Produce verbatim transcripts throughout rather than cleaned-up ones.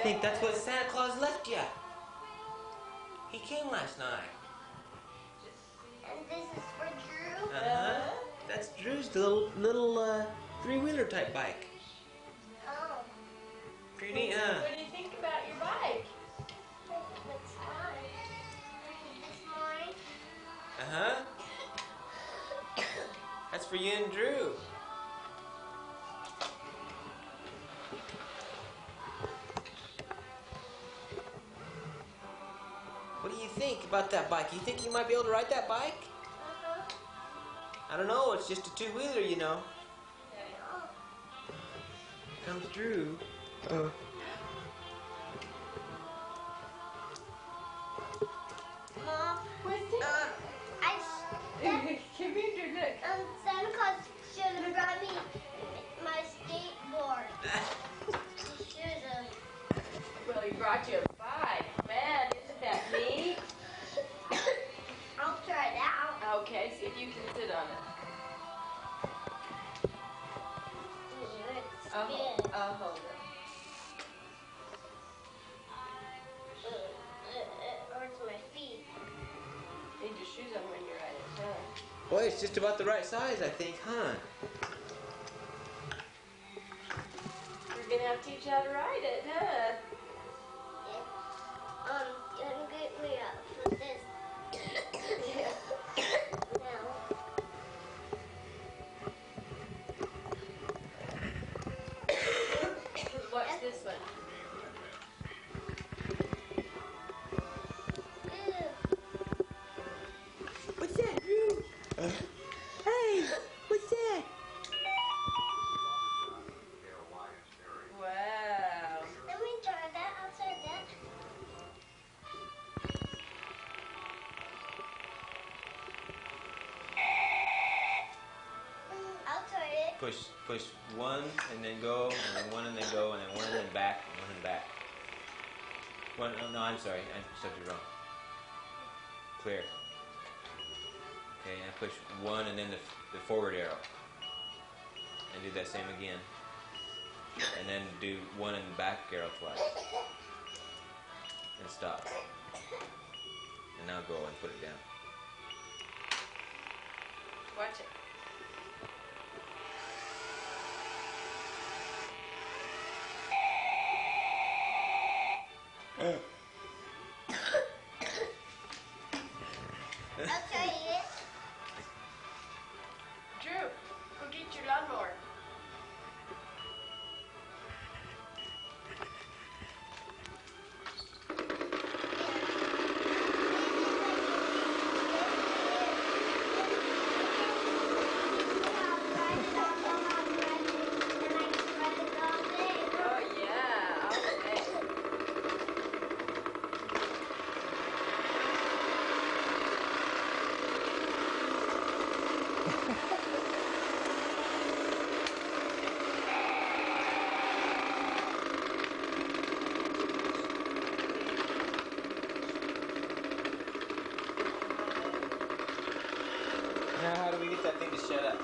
think that's what Santa Claus left you. He came last night. And this is for Drew? Uh-huh. That's Drew's little, little uh, three-wheeler type bike. Oh. Pretty neat, huh? What do you think about your bike? It's mine. It's mine. Uh-huh. That's for you and Drew. What do you think about that bike? You think you might be able to ride that bike? Uh-huh. I don't know, it's just a two-wheeler, you know. Oh. Here comes Drew. Uh. Mom, What's it? um, I sh- Come here, Drew, look. um, Santa Claus should have brought me my skateboard. He should have. Well, he brought you a bike. Man, isn't that neat? I'll try it out. Okay, see if you can sit on it. Ooh, it's I'll, spin. I'll hold it. Uh, uh, uh, hurts my feet. Need your shoes on when you're at it, huh? Boy, it's just about the right size, I think, huh? You're gonna have to teach you how to ride it, huh? Um, can get me up for this. Now. Watch this one. Ew. What's that, Drew? Hey, what's that? Wow. Let me try that. I'll try that. Mm, I'll try it. Push, push one, and then go, and then one, and then go, and then one, and then back, and one, and back. One, oh, no, I'm sorry, I said it wrong. Clear. Okay, and push one, and then the, the forward arrow. And do that same again. And then do one and back arrow twice. And stop. And now go and put it down. Watch it. I'll try it. Drew, go get your lawnmower. Oh yeah, all day. Now, how do we get that thing to shut up?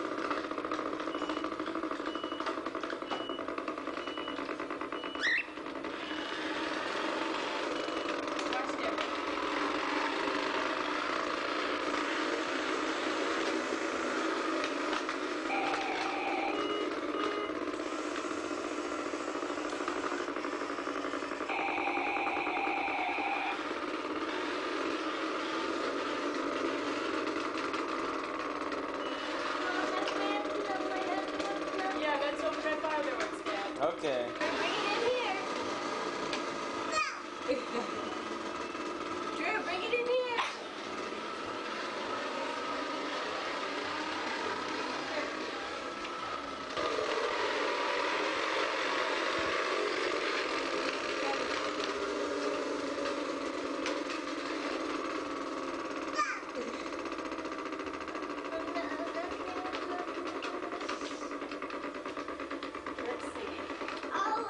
Watch there. Yeah, let's open that farther one, Stan. Okay. Drew, bring it in here. Let's see. Oh,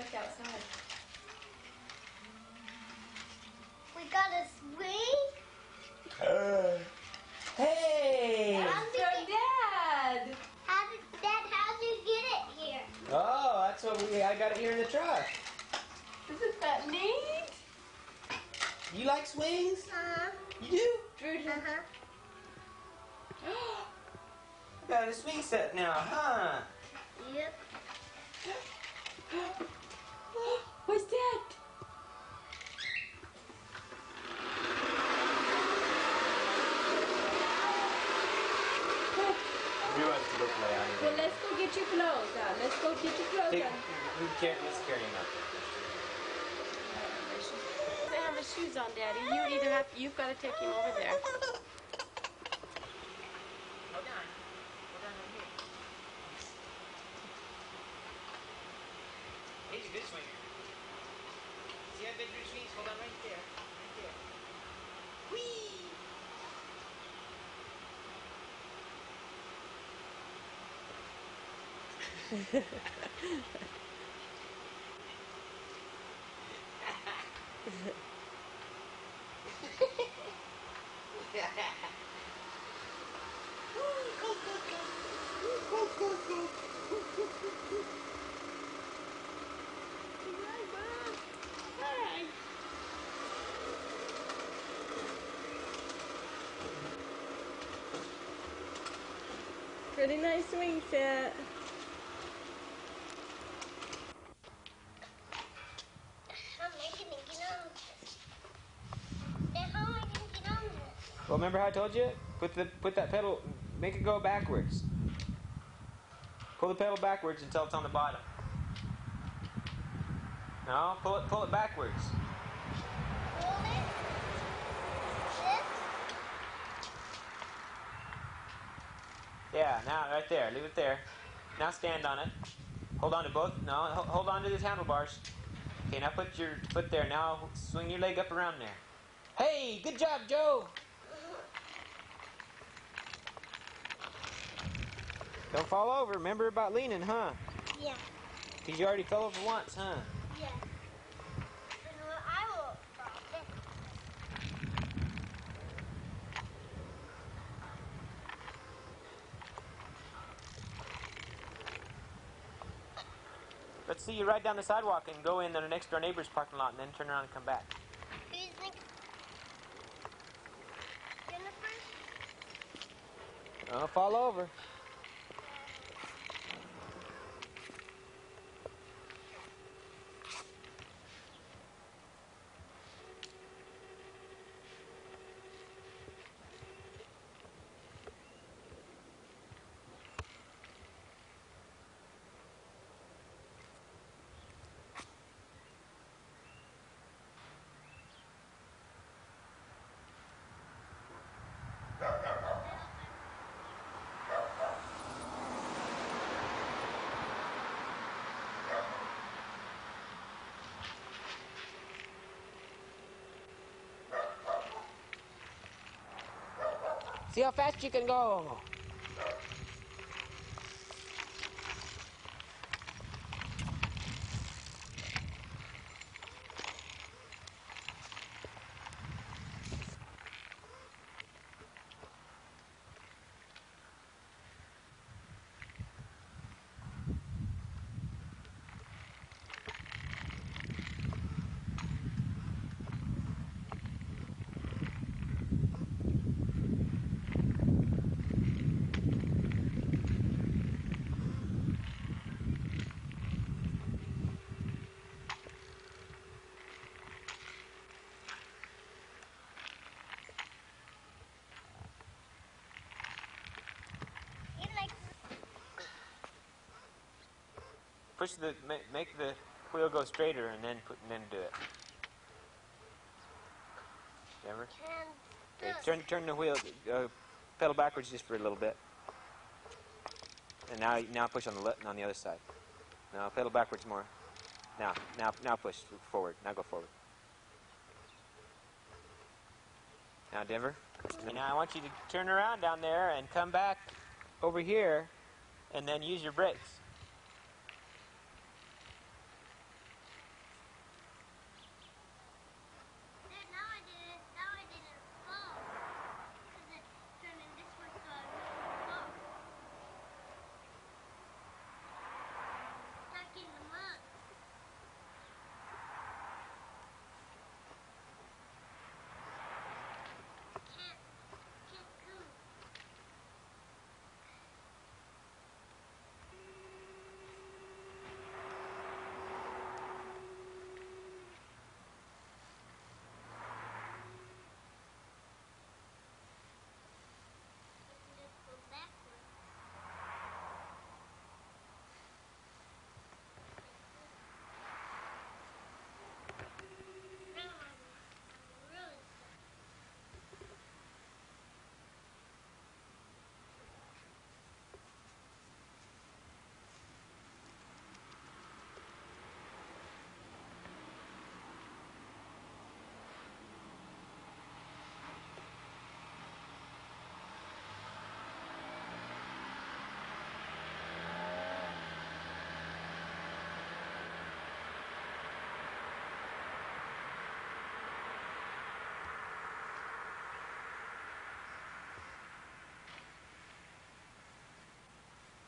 nice outside. We got a swing. Uh, hey! How did, Your you, dad! how did Dad? How did you get it here? Oh, that's what we. I got it here in the truck. Isn't that neat? You like swings? Uh huh. You do? Drew, Uh huh. Got a swing set now, huh? Yep. What's that? You want to go play on Well, let's go get your clothes on. Let's go get your clothes Take, on. we can't, let's carry him up. They have his shoes on, Daddy. You either have, you've got to take him over there. Hold on. Hold on right here. He's a good swinger. See how big your swings? Hold on right there. Right there. Whee! Pretty nice swing set. How am I gonna get on this? Then how am I gonna get on this? Well, remember how I told you? Put the put that pedal, make it go backwards. Pull the pedal backwards until it's on the bottom. No, pull it pull it backwards. Hold it. This. Yeah, now right there. Leave it there. Now stand on it. Hold on to both. No, ho- hold on to these handlebars. Okay, now put your foot there. Now swing your leg up around there. Hey, good job, Joe. Don't fall over. Remember about leaning, huh? Yeah. Because you already fell over once, huh? Yeah. And well, I will drop it. Let's see you ride down the sidewalk and go in the next door neighbor's parking lot and then turn around and come back. Do you think Jennifer? Don't fall over. See how fast you can go. You like Push the ma- make the wheel go straighter and then put and then do it. Remember? can Okay, this. turn turn the wheel uh, pedal backwards just for a little bit. And now now push on the le- on the other side. Now pedal backwards more. Now now now push forward. Now go forward. Now Denver. And now I want you to turn around down there and come back over here and then use your brakes.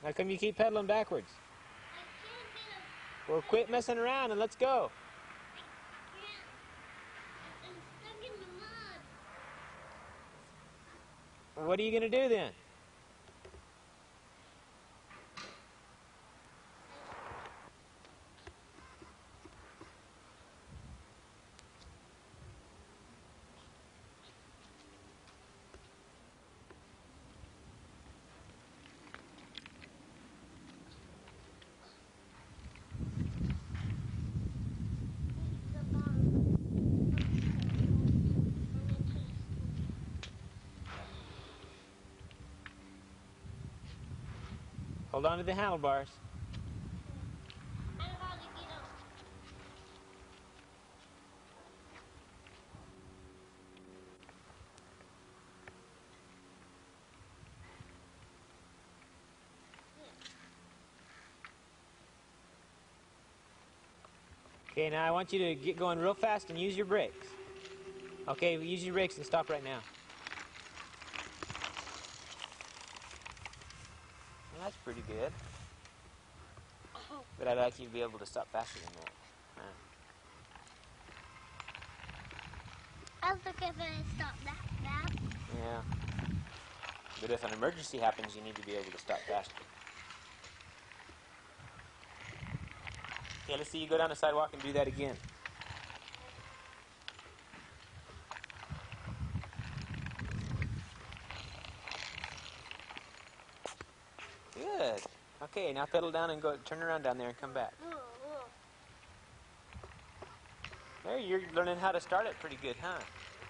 How come you keep pedaling backwards? I can't get a. Well, quit messing around and let's go. I can't. I'm stuck in the mud. What are you going to do then? Hold on to the handlebars. I don't know how to get up. Okay, now I want you to get going real fast and use your brakes. Okay, use your brakes and stop right now. Well, that's pretty good. But I'd like you to be able to stop faster than that. Huh. I was looking if I stop that bad. Yeah. But if an emergency happens, you need to be able to stop faster. Okay, let's see you go down the sidewalk and do that again. Good. Okay, now pedal down and go turn around down there and come back. There, you're learning how to start it pretty good, huh?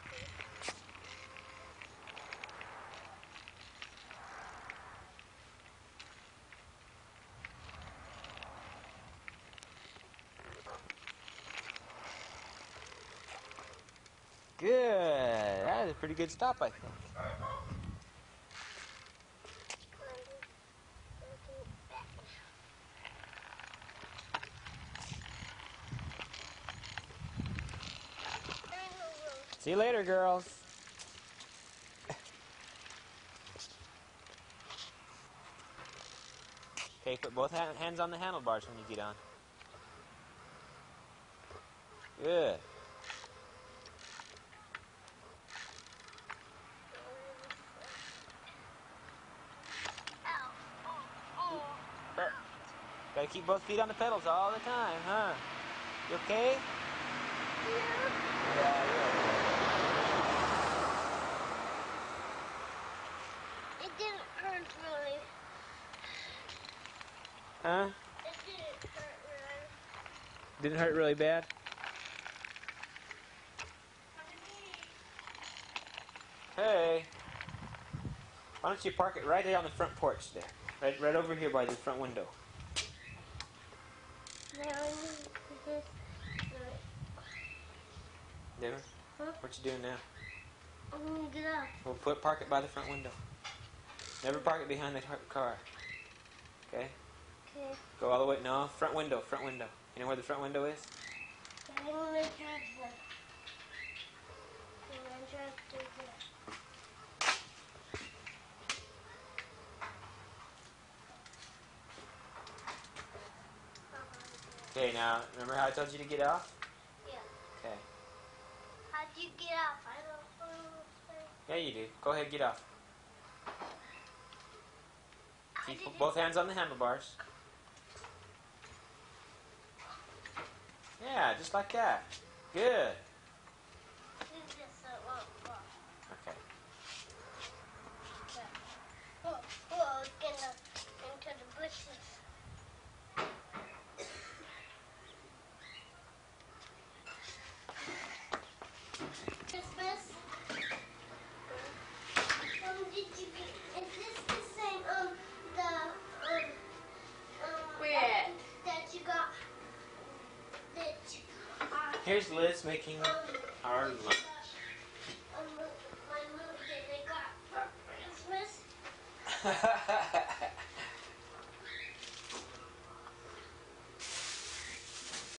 Good. That is a pretty good stop, I think. See you later, girls. Okay, put both ha hands on the handlebars when you get on. Good. Gotta keep both feet on the pedals all the time, huh? You okay? Yeah, you're okay. It didn't hurt really. Huh? It didn't hurt really. Didn't hurt really bad? Hey. Why don't you park it right there on the front porch there? Right, right over here by the front window. Devin, Huh? what you doing now? I'm gonna get up. We'll put park it by the front window. Never park it behind the car. Okay? Okay. Go all the way. No, front window, front window. You know where the front window is? I'm gonna try to. I'm gonna try to do that. Okay, now, remember how I told you to get off? Yeah. Okay. How'd you get off? I don't know. Yeah, you do. Go ahead, get off. I Keep didn't- both hands on the handlebars. Yeah, just like that. Good. This is a long walk. Okay. Okay. Oh, oh, it's gonna into the bushes. Christmas. Um, did you get? Is this the same? Um, the um, um Quit. That, that you got. That. Uh, Here's Liz making um, our lunch. um, my mom that I got for Christmas.